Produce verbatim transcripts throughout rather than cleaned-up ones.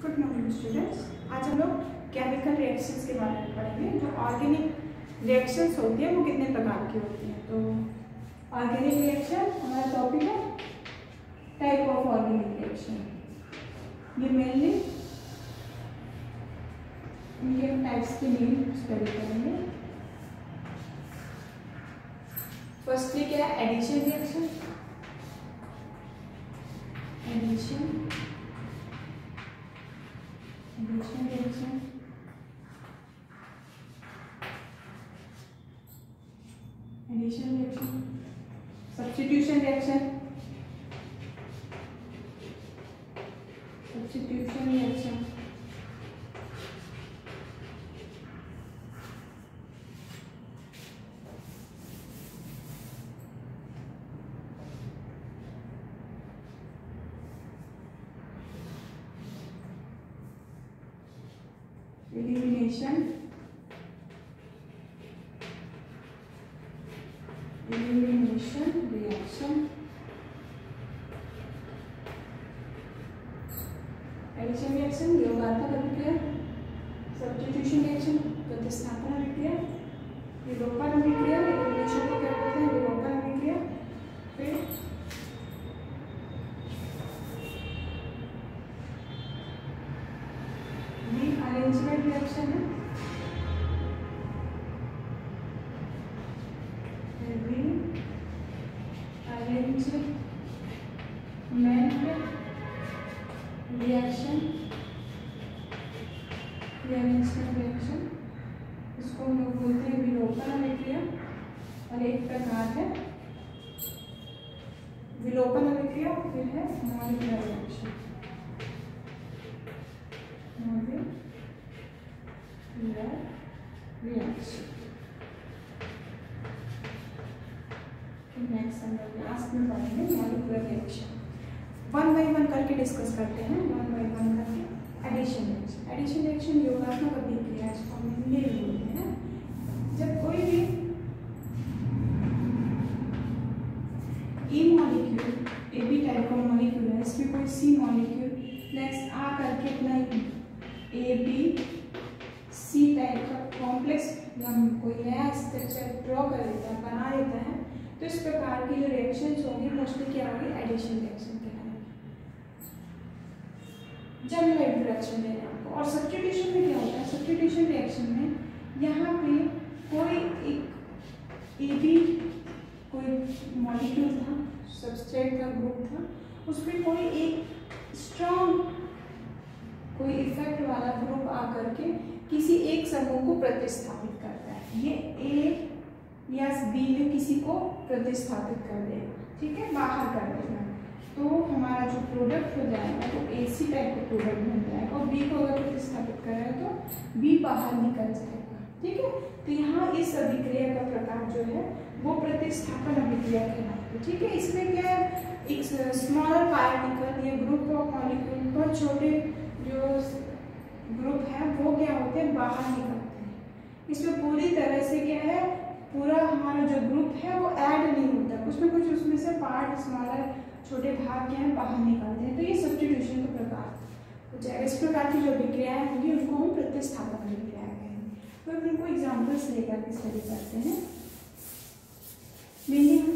Good morning students. आज हम लोग केमिकल रिएक्शंस के बारे में पढ़ेंगे। जो ऑर्गेनिक रिएक्शंस होती है वो कितने प्रकार की होती हैं। तो ऑर्गेनिक रिएक्शन हमारा टॉपिक है, टाइप ऑफ ऑर्गेनिक रिएक्शन। ये मेनली इनके टाइप्स के नेम स्टडी करेंगे। फर्स्टली क्या है, addition reaction. Addition addition reaction addition reaction substitution reaction substitution reaction elimination elimination reaction addition reaction योगात्मक अभिक्रिया, सब्स्टिट्यूशन रिएक्शन प्रतिस्थापन अभिक्रिया, विलोपन अभिक्रिया, एलिमिनेशन को क्या बोलते हैं, विलोपन अभिक्रिया। फिर रीअरेंजमेंट रिएक्शन है, रीअरेंजमेंट रिएक्शन रीअरेंजमेंट रिएक्शन इसको हम लोग बोलते हैं विलोपन अभिक्रिया। और एक प्रकार है विलोपन अभिक्रिया, फिर है मॉलिक्यूलर रिएक्शन। रिएक्शन नेक्स्ट हम लोग लास्ट में पढ़ेंगे molecular reaction. One by one करके डिस्कस करते हैं, वन बाई वन करके। एडिशन रिएक्शन एडिशन रिएक्शन योगात्मक अभिक्रिया, इसको हम हिंदी में बोलते हैं। जब कोई भी ई मॉलिक्यूल, ए बी टाइप का मॉलिक्यूल है, इसमें कोई सी मॉलिक्यूल नेक्स्ट आ करके अपना ए बी सी टाइप का कॉम्प्लेक्स हम कोई नया स्ट्रक्चर ड्रॉ कर लेता है, बना लेता है, तो इस प्रकार की जो रिएक्शंस होंगी मोस्टली क्या होगी, एडिशन रिएक्शन कहलाएगी। जनरल इंट्रोडक्शन देना आपको। और सब्स्टिट्यूशन में क्या होता है, सब्स्टिट्यूशन रिएक्शन में यहाँ पे कोई एक ए बी कोई मॉलिक्यूल था, सबस्ट्रेट का ग्रुप था, उसमें कोई एक स्ट्रॉन्ग कोई इफेक्ट वाला ग्रुप आकर के किसी एक समूह को प्रतिस्थापित करता है। ये ए या बी में किसी को प्रतिस्थापित कर देगा, ठीक है, बाहर कर देगा। तो हमारा जो प्रोडक्ट हो जाएगा वो ए सी टाइप का प्रोडक्ट बन जाएगा, और बी को अगर प्रतिस्थापित करेगा तो बी बाहर निकल जाएगा, ठीक है। तो यहाँ इस अभिक्रिया का प्रकार जो है वो प्रतिस्थापन अभिक्रिया कहलाती है, ठीक है। इसमें क्या है, एक स्मॉलर पार्टिकल या ग्रुप ऑफ मॉलिक्यूल, बहुत छोटे जो ग्रुप है वो क्या होते हैं, बाहर निकलते हैं। इसमें पूरी तरह से क्या है, पूरा हमारा जो ग्रुप है वो ऐड नहीं होता, उसमें कुछ उसमें से पार्ट स्मॉलर छोटे भाग क्या है बाहर निकलते हैं। तो ये सब्स्टिट्यूशन का प्रकार हो जाएगा। इस प्रकार की जो अभिक्रियाएं होंगी उनको हम प्रतिस्थापन अभिक्रियाएं कहेंगे। तो हम इनको एग्जाम्पल्स लेकर के स्टडी करते हैं। मेनली हम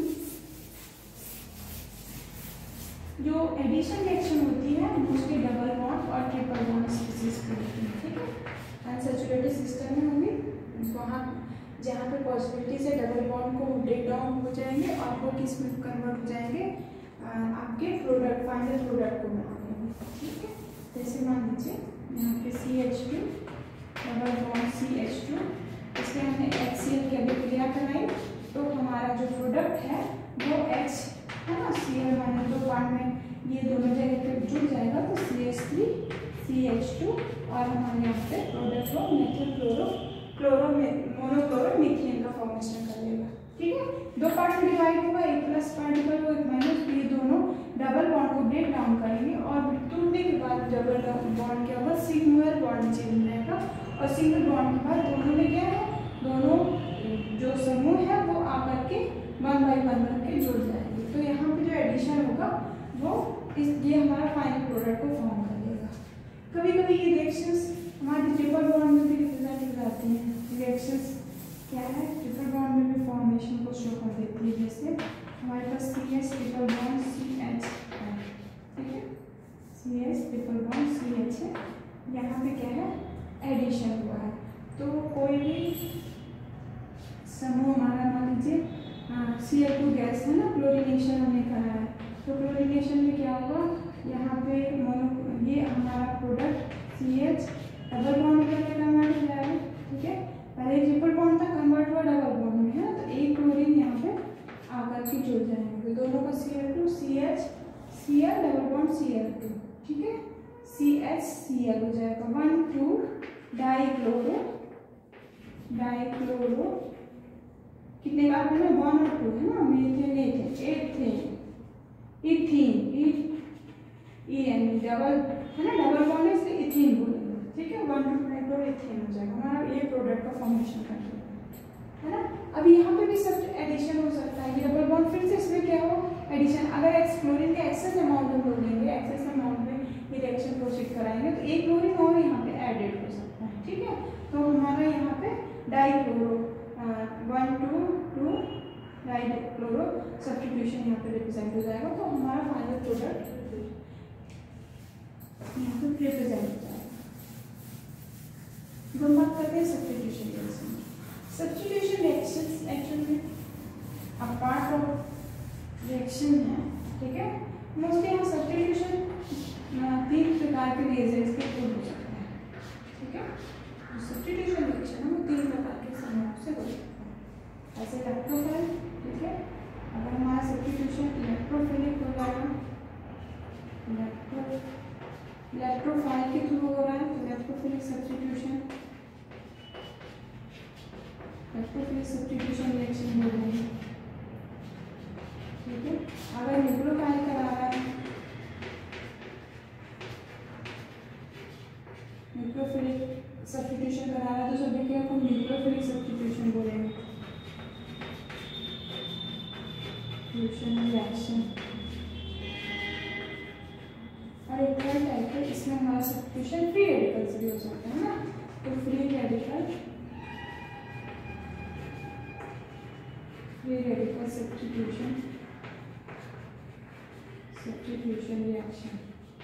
जो एडिशन रिएक्शन होती है मोस्टली डबल बॉन्ड और ट्रिपल बॉन्ड स्पीसीज की होती है, ठीक है। अनसैचुरेटेड सिस्टम में होंगी, वहाँ जहाँ पे पॉसिबिलिटी से डबल बॉन्ड को ब्रेक डाउन हो जाएंगे और वो किस में कन्वर्ट हो जाएंगे, आपके प्रोडक्ट फाइनल प्रोडक्ट को बना देंगे, ठीक है। जैसे मान लीजिए यहाँ पे C H two double bond C H two, इससे हमने एच सी एल की अभिक्रिया कराई, तो हमारा जो प्रोडक्ट है वो एच है ना, सी एल माइनस दो पार्ट में ये दोनों जगह पे जुड़ जाएगा, तो C H three C H two, और हमारे यहाँ पे प्रोडक्ट को methyl chloro chloro monochloro methane का फॉर्मेशन कर लेगा, ठीक है। दो पार्ट में डिवाइड होगा, एक प्लस पार्टिकल और एक माइनस, तो ये दोनों डबल बॉन्ड को ब्रेक डाउन करेंगे, और टूटने के बाद डबल बॉन्ड क्या होगा, सिंगल बॉन्ड चेंज रहेगा, और सिंगल बॉन्ड के बाद दोनों में क्या है, दोनों जो समूह है वो आकर के वन बाई वन बन के जुड़ जाएंगे। तो यहाँ पे जो एडिशन होगा वो इस ये हमारा फाइनल प्रोडक्ट को फॉर्म कर लेगा। कभी कभी ये रिएक्शंस हमारे ट्रिपल बॉन्ड में भी रिप्रेजेंट हो जाती हैं। रिएक्शंस क्या है, ट्रिपल बॉन्ड में भी फॉर्मेशन को शो कर देती है। जैसे हमारे पास C H triple bond C H है, ठीक है, C H triple bond C H है, यहाँ पे क्या है, एडिशन हुआ है। तो कोई भी समूह हमारा मान लीजिए सी एल टू गैस है ना, क्लोरीनेशन हमने कहा है, तो क्लोरीनेशन में क्या होगा, यहाँ पे मोनो ये हमारा product C H double bond में कन्वर्ट हो जाएगा, ठीक है। पहले ट्रिपल बॉन्ड था, कन्वर्ट हुआ डबल बॉन्ड में, है ना, तो एक क्लोरीन यहाँ पे आकर के जुड़ जाएंगे, तो दोनों का C L two C H C L double bond C L two, ठीक है, सी एच सी एल हो जाएगा। वन टू डाइक्लोरो डाइक्लोरो कितने कार्बन है, वन और टू है ना, methane ethane ethene E N double है ना, डबल बॉन्ड है इसलिए इथीन बोलेंगे, ठीक है। वन टू डाइक्लोरो इथेन हो जाएगा हमारा ये प्रोडक्ट का फॉर्मेशन करके, है ना। अब यहाँ पे भी सब एडिशन हो सकता है, ये डबल बॉन्ड फिर से इसमें क्या हो, एडिशन। अगर एक्स क्लोरीन का एक्सेस अमाउंट हम लोग लेंगे, एक्सेस अमाउंट में ये रिएक्शन प्रोसीड कराएंगे, तो एक क्लोरीन और यहाँ पे एडेड हो सकता है, ठीक है। तो हमारा यहाँ पे dichloro one two two dichloro substitution यहाँ पे रिप्रेजेंट हो जाएगा, तो हमारा फाइनल प्रोडक्ट यहाँ पे रिप्रेजेंट हो जाएगा। हम बात करते हैं substitution reaction. Substitution reaction actually a part of reaction है, ठीक है। मोस्टली यहाँ सब्स्टिट्यूशन तीन प्रकार के रिएजेंट्स के थ्रू हो सकता है, ठीक है। सब्स्टिट्यूशन रिएक्शन हम तीन प्रकार के समूहों से हो सकता है, ऐसे इलेक्ट्रोफाइल, ठीक है। अगर हमारा सब्स्टिट्यूशन इलेक्ट्रोफिलिक हो जाएगा, इलेक्ट्रो इलेक्ट्रोफाइल के थ्रू हो रहा है, तो electrophilic substitution electrophilic substitution reaction हो रही है, ठीक है। अगर न्यूक्लियोफाइल करा रहा है, न्यूक्लियोफिलिक सब्स्टिट्यूशन करा रहा है, तो सभी के हम न्यूक्लियोफिलिक सब्स्टिट्यूशन बोलेंगे, फ्यूजन रिएक्शन। और एक थर्ड टाइप है, इसमें हमारा सब्स्टिट्यूशन फ्री रेडिकल से भी हो सकता है ना, तो free radical free radical substitution substitution reaction,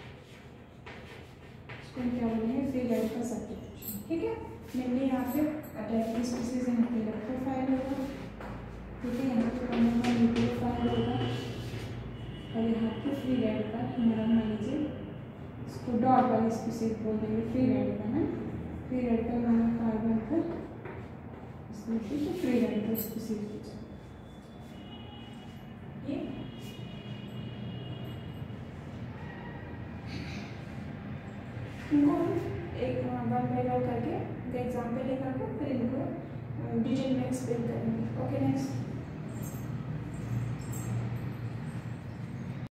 इसको क्या बोलेंगे, फ्री रेडिकल सब्स्टिट्यूशन, ठीक है। मेनली यहाँ पे अटैकिंग स्पीसीज यहाँ पे इलेक्ट्रोफाइल होगा, ठीक है, यहाँ पे हमारा न्यूक्लियोफाइल होगा, और यहाँ पे फ्री रेडिकल हमारा मान लीजिए इसको डॉट वाली स्पीसीज बोल देंगे, फ्री रेडिकल है, फ्री रेडिकल हमारा कार्बन पर इसमें तो फ्री रेडिकल स्पीसीज हो जाए। ये इनको एक वन बाय वन करके एग्जाम्पल लेकर के फिर इनको डिटेल में एक्सप्लेन करेंगे। Okay next.